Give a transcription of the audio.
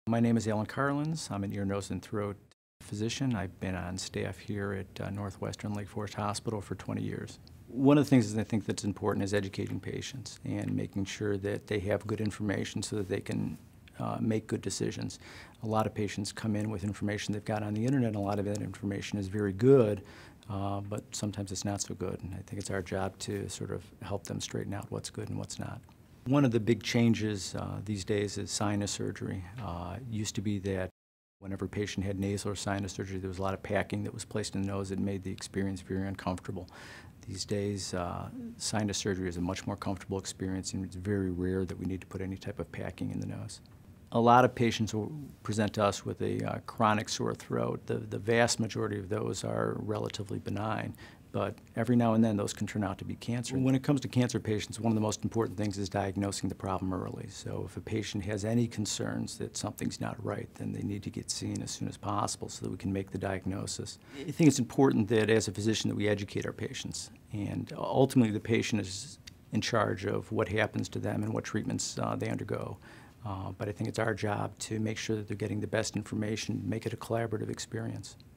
My name is Alan Carlins. I'm an ear, nose, and throat physician. I've been on staff here at Northwestern Lake Forest Hospital for 20 years. One of the things that I think that's important is educating patients and making sure that they have good information so that they can make good decisions. A lot of patients come in with information they've got on the internet, and a lot of that information is very good, but sometimes it's not so good. And I think it's our job to sort of help them straighten out what's good and what's not. One of the big changes these days is sinus surgery. It used to be that whenever a patient had nasal or sinus surgery, there was a lot of packing that was placed in the nose that made the experience very uncomfortable. These days, sinus surgery is a much more comfortable experience, and it's very rare that we need to put any type of packing in the nose. A lot of patients will present to us with a chronic sore throat. The vast majority of those are relatively benign, but every now and then those can turn out to be cancer. When it comes to cancer patients, one of the most important things is diagnosing the problem early. So if a patient has any concerns that something's not right, then they need to get seen as soon as possible so that we can make the diagnosis. I think it's important that as a physician that we educate our patients, and ultimately the patient is in charge of what happens to them and what treatments they undergo. But I think it's our job to make sure that they're getting the best information, make it a collaborative experience.